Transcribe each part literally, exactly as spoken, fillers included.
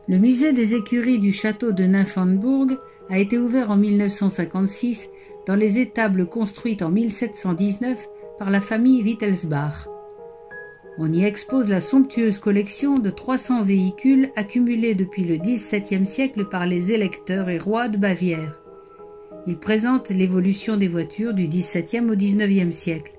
Le musée des écuries du château de Nymphenburg a été ouvert en mille neuf cent cinquante-six dans les étables construites en mille sept cent dix-neuf par la famille Wittelsbach. On y expose la somptueuse collection de trois cents véhicules accumulés depuis le dix-septième siècle par les électeurs et rois de Bavière. Il présente l'évolution des voitures du dix-septième au dix-neuvième siècle.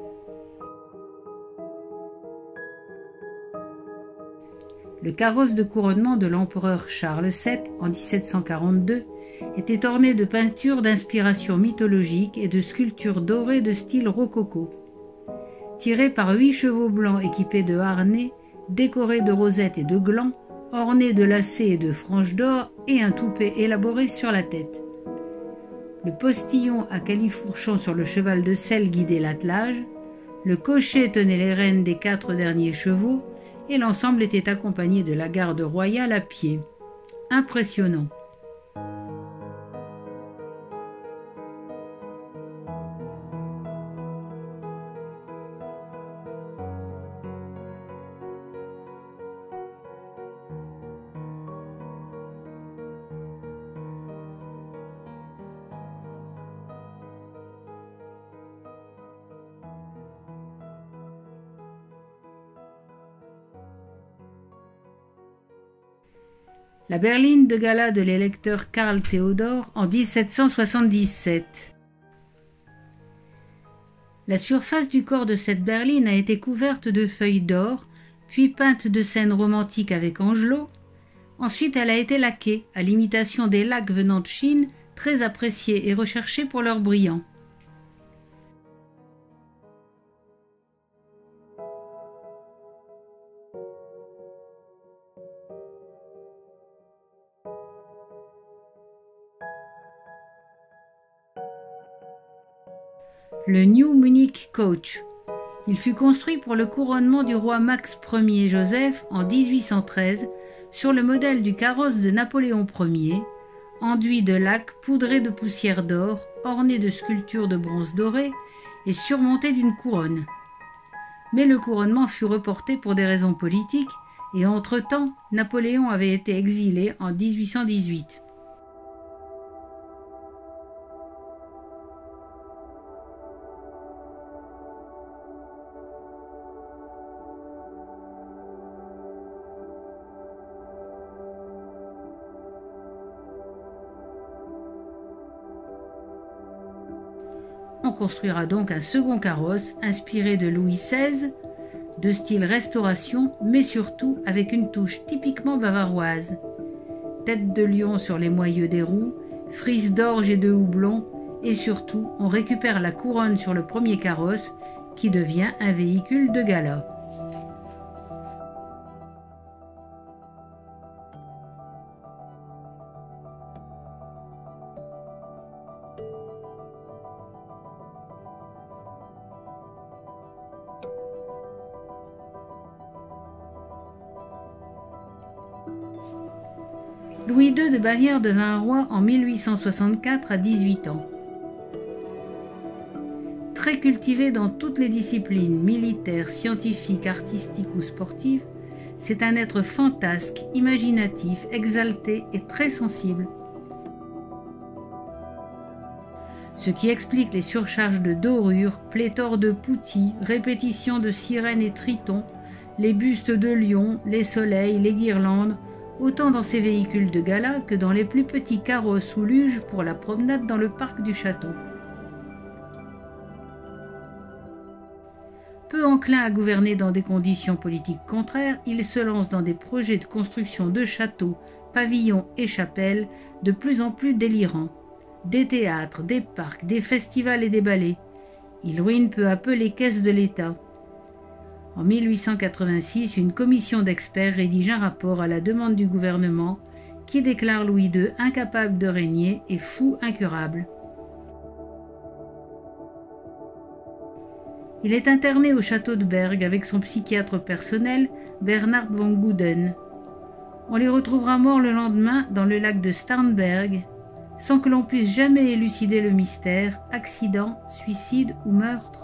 Le carrosse de couronnement de l'empereur Charles sept en mille sept cent quarante-deux était orné de peintures d'inspiration mythologique et de sculptures dorées de style rococo. Tiré par huit chevaux blancs équipés de harnais, décorés de rosettes et de glands, ornés de lacets et de franges d'or et un toupet élaboré sur la tête. Le postillon à califourchon sur le cheval de selle guidait l'attelage, le cocher tenait les rênes des quatre derniers chevaux et l'ensemble était accompagné de la garde royale à pied. Impressionnant. La berline de gala de l'électeur Karl Theodor en dix-sept cent soixante-dix-sept. La surface du corps de cette berline a été couverte de feuilles d'or, puis peinte de scènes romantiques avec angelots. Ensuite, elle a été laquée, à l'imitation des lacs venant de Chine, très appréciés et recherchés pour leur brillant. Le New Munich Coach. Il fut construit pour le couronnement du roi Max Ier Joseph en dix-huit cent treize sur le modèle du carrosse de Napoléon Ier, enduit de laque poudré de poussière d'or, orné de sculptures de bronze doré et surmonté d'une couronne. Mais le couronnement fut reporté pour des raisons politiques et entre-temps, Napoléon avait été exilé en dix-huit cent dix-huit. On construira donc un second carrosse inspiré de Louis seize, de style restauration, mais surtout avec une touche typiquement bavaroise. Tête de lion sur les moyeux des roues, frise d'orge et de houblon, et surtout on récupère la couronne sur le premier carrosse qui devient un véhicule de gala. Louis deux de Bavière devint roi en mille huit cent soixante-quatre à dix-huit ans. Très cultivé dans toutes les disciplines, militaires, scientifiques, artistiques ou sportives, c'est un être fantasque, imaginatif, exalté et très sensible. Ce qui explique les surcharges de dorures, pléthore de poutis, répétitions de sirènes et tritons, les bustes de lions, les soleils, les guirlandes, autant dans ces véhicules de gala que dans les plus petits carrosses ou luges pour la promenade dans le parc du château. Peu enclin à gouverner dans des conditions politiques contraires, il se lance dans des projets de construction de châteaux, pavillons et chapelles de plus en plus délirants. Des théâtres, des parcs, des festivals et des ballets. Il ruine peu à peu les caisses de l'État. En mille huit cent quatre-vingt-six, une commission d'experts rédige un rapport à la demande du gouvernement qui déclare Louis deux incapable de régner et fou incurable. Il est interné au château de Berg avec son psychiatre personnel, Bernhard von Guden. On les retrouvera morts le lendemain dans le lac de Starnberg, sans que l'on puisse jamais élucider le mystère, accident, suicide ou meurtre.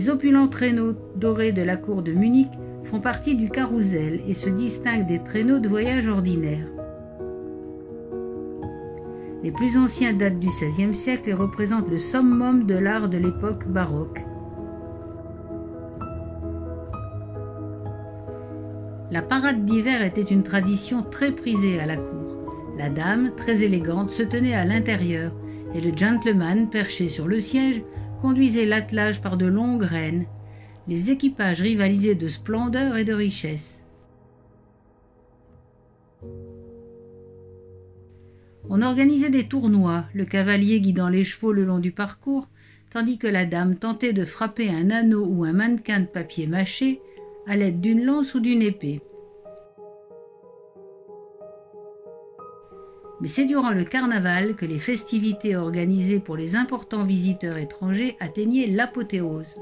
Les opulents traîneaux dorés de la cour de Munich font partie du carrousel et se distinguent des traîneaux de voyage ordinaires. Les plus anciens datent du seizième siècle et représentent le summum de l'art de l'époque baroque. La parade d'hiver était une tradition très prisée à la cour. La dame, très élégante, se tenait à l'intérieur et le gentleman, perché sur le siège, conduisait l'attelage par de longues rênes. Les équipages rivalisaient de splendeur et de richesse. On organisait des tournois, le cavalier guidant les chevaux le long du parcours, tandis que la dame tentait de frapper un anneau ou un mannequin de papier mâché à l'aide d'une lance ou d'une épée. Mais c'est durant le carnaval que les festivités organisées pour les importants visiteurs étrangers atteignaient l'apothéose.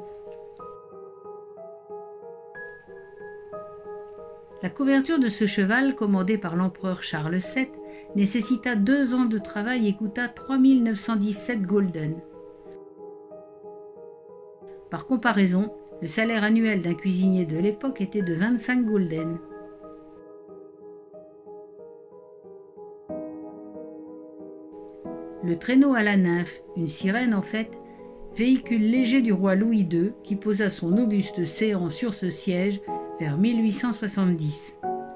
La couverture de ce cheval, commandée par l'empereur Charles sept, nécessita deux ans de travail et coûta trois mille neuf cent dix-sept gulden. Par comparaison, le salaire annuel d'un cuisinier de l'époque était de vingt-cinq gulden. Le traîneau à la nymphe, une sirène en fait, véhicule léger du roi Louis deux qui posa son auguste séant sur ce siège vers mille huit cent soixante-dix.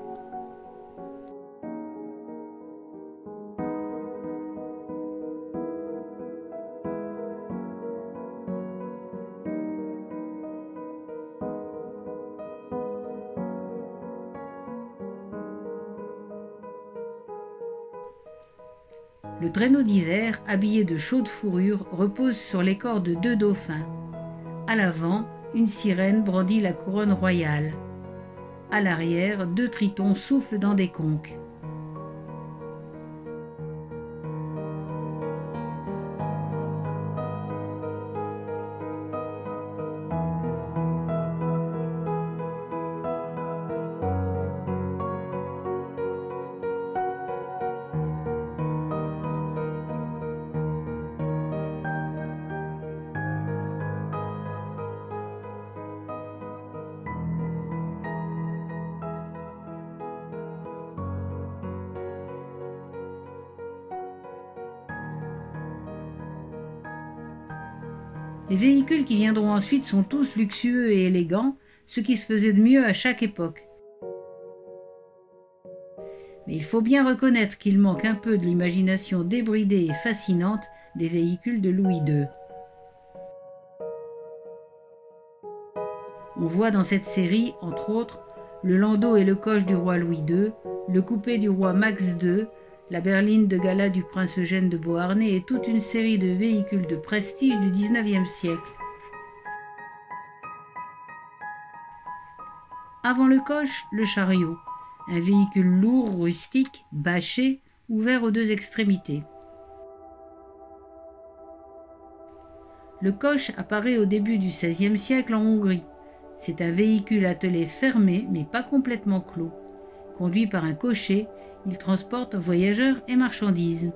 Le traîneau d'hiver, habillé de chaudes fourrures, repose sur les corps de deux dauphins. À l'avant, une sirène brandit la couronne royale. À l'arrière, deux tritons soufflent dans des conques. Les véhicules qui viendront ensuite sont tous luxueux et élégants, ce qui se faisait de mieux à chaque époque. Mais il faut bien reconnaître qu'il manque un peu de l'imagination débridée et fascinante des véhicules de Louis deux. On voit dans cette série, entre autres, le landau et le coche du roi Louis deux, le coupé du roi Max deux, la berline de gala du prince Eugène de Beauharnais et toute une série de véhicules de prestige du dix-neuvième siècle. Avant le coche, le chariot, un véhicule lourd, rustique, bâché, ouvert aux deux extrémités. Le coche apparaît au début du seizième siècle en Hongrie. C'est un véhicule attelé fermé, mais pas complètement clos. Conduit par un cocher, il transporte voyageurs et marchandises.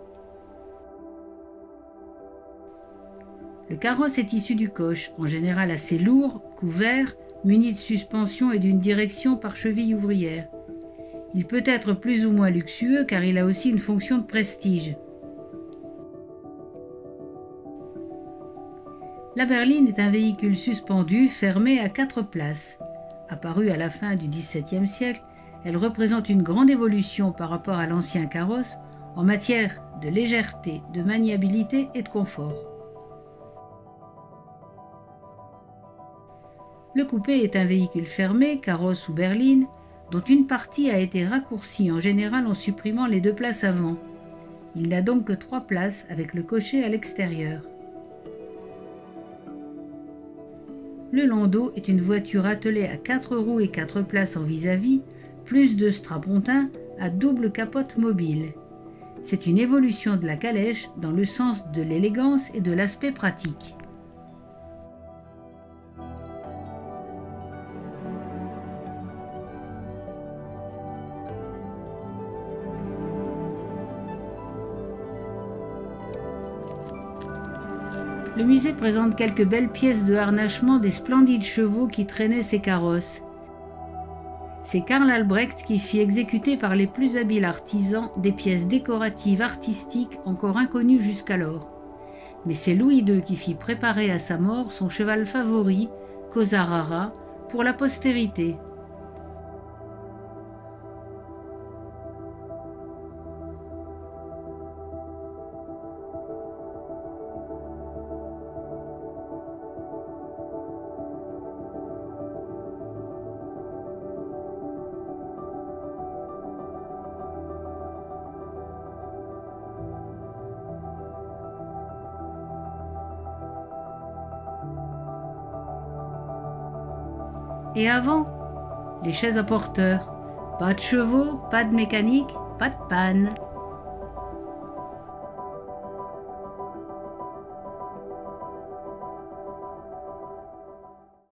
Le carrosse est issu du coche, en général assez lourd, couvert, muni de suspension et d'une direction par cheville ouvrière. Il peut être plus ou moins luxueux car il a aussi une fonction de prestige. La berline est un véhicule suspendu, fermé à quatre places. Apparu à la fin du dix-septième siècle, elle représente une grande évolution par rapport à l'ancien carrosse en matière de légèreté, de maniabilité et de confort. Le coupé est un véhicule fermé, carrosse ou berline, dont une partie a été raccourcie en général en supprimant les deux places avant. Il n'a donc que trois places avec le cocher à l'extérieur. Le landau est une voiture attelée à quatre roues et quatre places en vis-à-vis, plus de strapontins à double capote mobile. C'est une évolution de la calèche dans le sens de l'élégance et de l'aspect pratique. Le musée présente quelques belles pièces de harnachement des splendides chevaux qui traînaient ces carrosses. C'est Karl Albrecht qui fit exécuter par les plus habiles artisans des pièces décoratives artistiques encore inconnues jusqu'alors. Mais c'est Louis deux qui fit préparer à sa mort son cheval favori, Cosa Rara, pour la postérité. Et avant, les chaises à porteurs. Pas de chevaux, pas de mécanique, pas de panne.